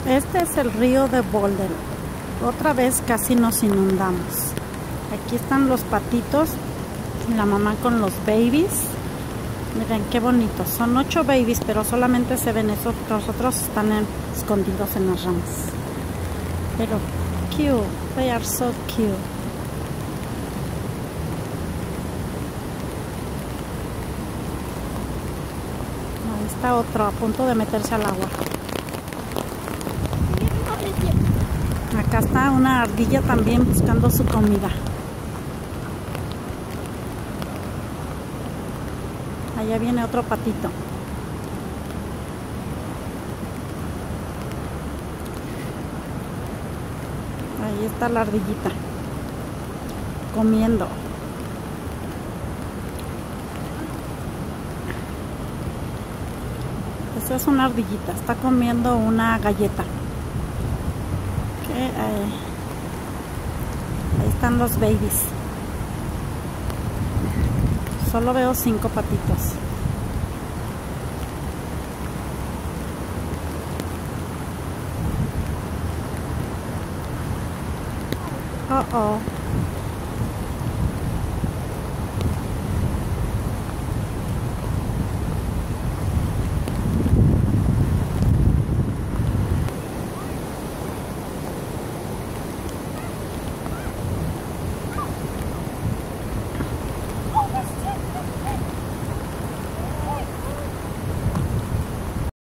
Este es el río de Boulder. Otra vez casi nos inundamos. Aquí están los patitos, la mamá con los babies. Miren qué bonitos. Son 8 babies, pero solamente se ven esos. Los otros están escondidos en las ramas. Pero cute. They are so cute. Ahí está otro a punto de meterse al agua. Acá está una ardilla también buscando su comida. Allá viene otro patito. Ahí está la ardillita comiendo. Esa es una ardillita, está comiendo una galleta. Ahí están los babies. Solo veo 5 patitos. Oh.